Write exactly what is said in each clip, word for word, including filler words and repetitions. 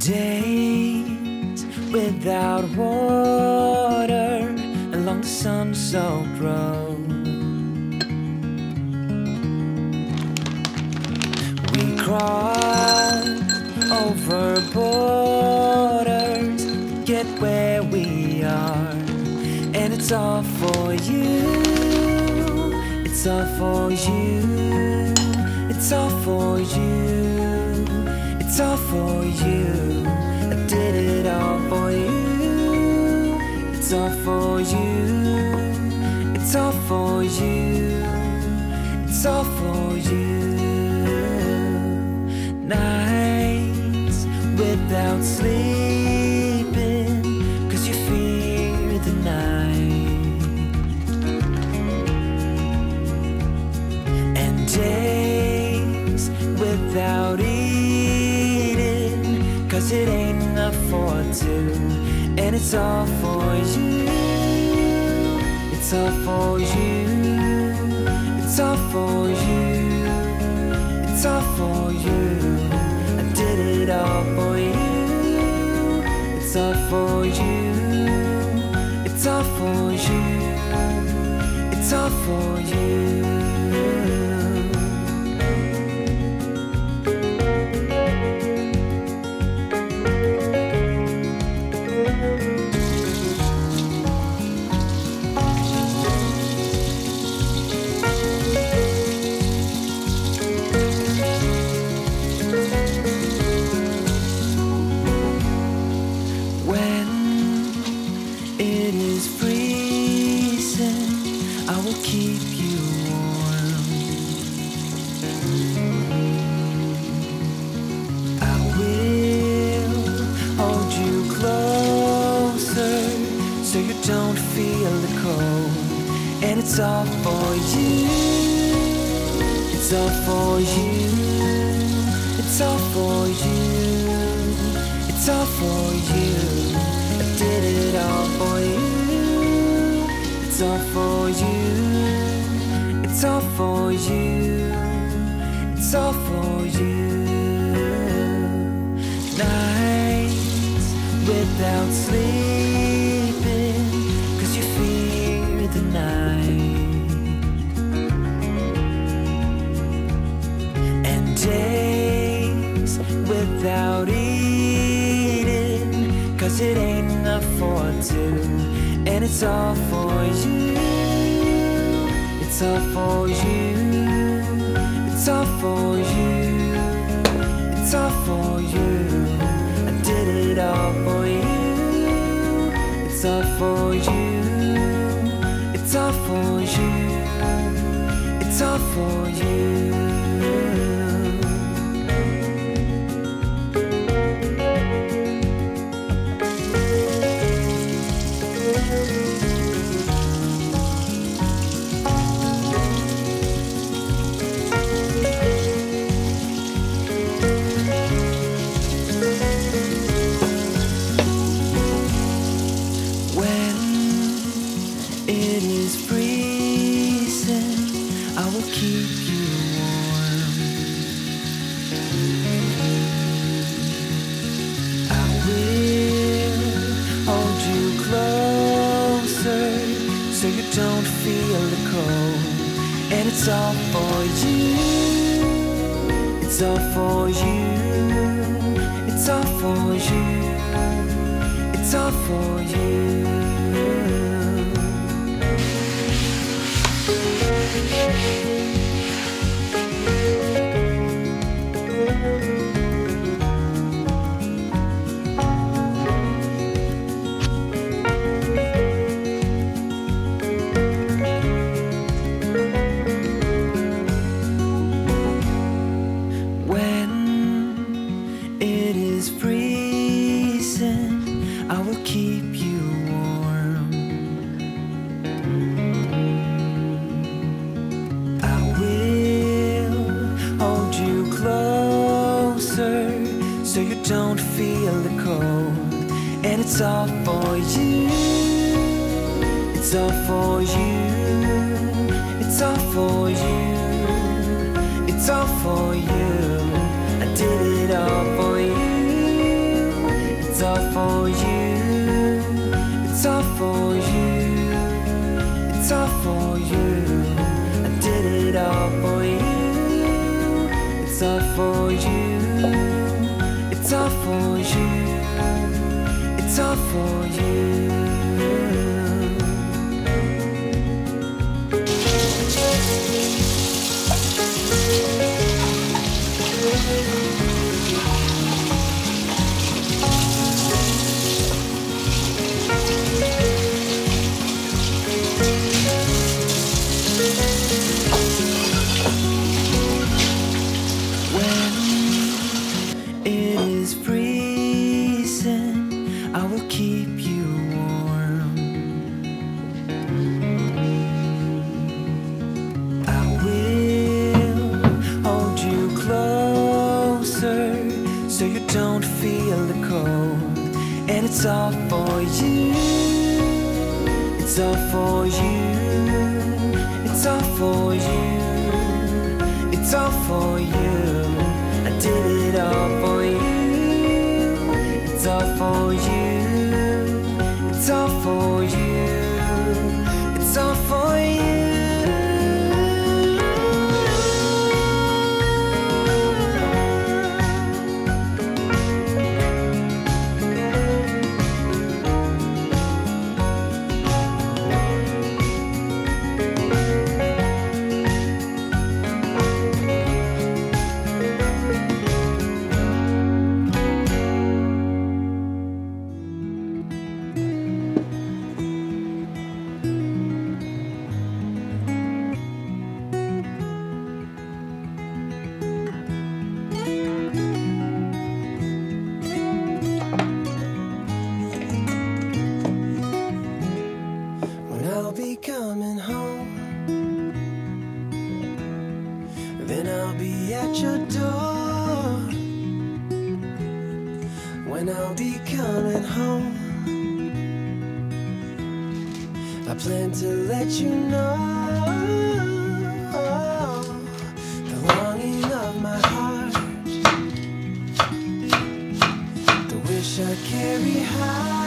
Days without water along the sun-soaked road. We crossed over borders to get where we are, and it's all for you. It's all for you. It's all for you. It's all for you. I did it all for you. It's all for you. It's all for you. It's all for you. Nights without sleeping 'cause you fear the night, and days without eating 'cause it ain't enough for two, and it's all for you. It's all for you. It's all for you. It's all for you. I did it all for you. It's all for you. It's all for you. It's all for you. Keep you warm. I will hold you closer so you don't feel the cold, and it's all for you. It's all for you. It's all for you. It's all for you. I did it all for you. It's all for you. It's all for you. It's all for you. Nights without sleeping 'cause you fear the night, and days without eating 'cause it ain't enough for two, and it's all for you. It's all for you. It's all for you. It's all for you. I did it all for you. It's all for you. It's all for you. It's all for you. Keep you warm. I will hold you closer so you don't feel the cold, and it's all for you. It's all for you. It's all for you. It's all for you. I will keep you warm. I will hold you closer so you don't feel the cold, and it's all for you. It's all for you. It's all for you. It's all for you. I did it all for you. for you. It's all for you. It's all for you. I did it all for you. It's all for you. It's all for you. It's all for you. It's all for you. It's all for you. It's all for you. It's all for you. I did it all for you. It's all for you. It's all for you. It's all for you. Coming home, then I'll be at your door. When I'll be coming home, I plan to let you know the longing of my heart, the wish I carry high.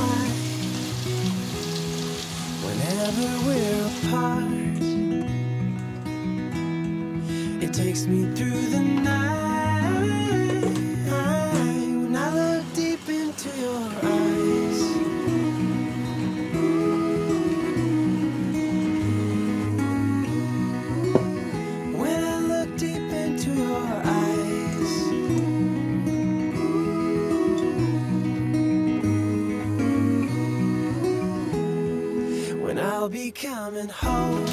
Whenever we're apart, it takes me through the night. When I look deep into your eyes, when I look deep into your eyes, when I'll be coming home,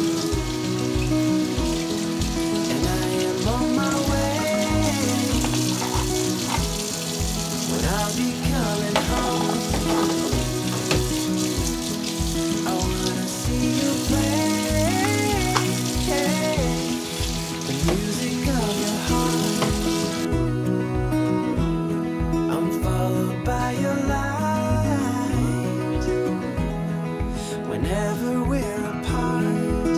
and I am on my way. When I'll be coming home, I wanna see you play the music of your heart. I'm followed by your light. Whenever we're apart,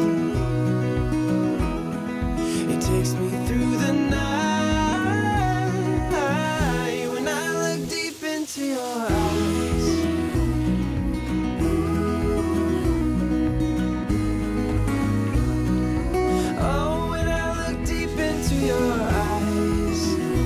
it takes me through the night. When I look deep into your eyes, oh, when I look deep into your eyes,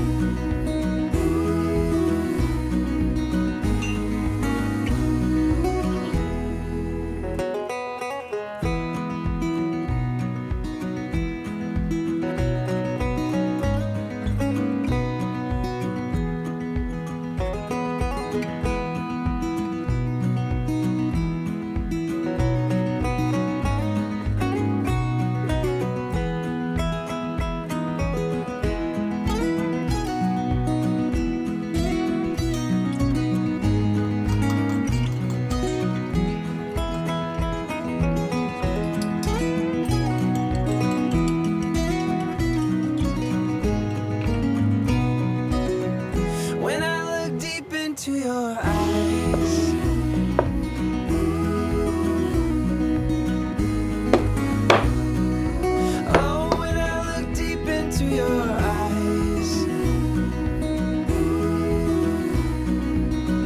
to your eyes. Oh, when I look deep into your eyes,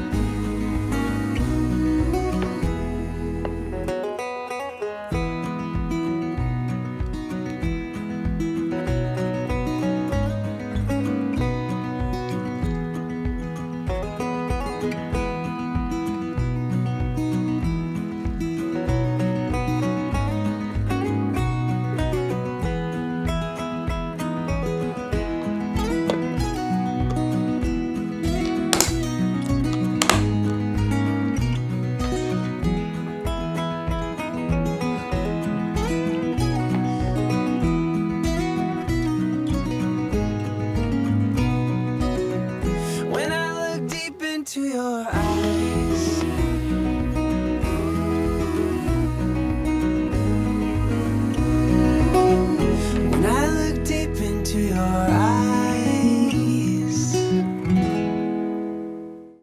eyes.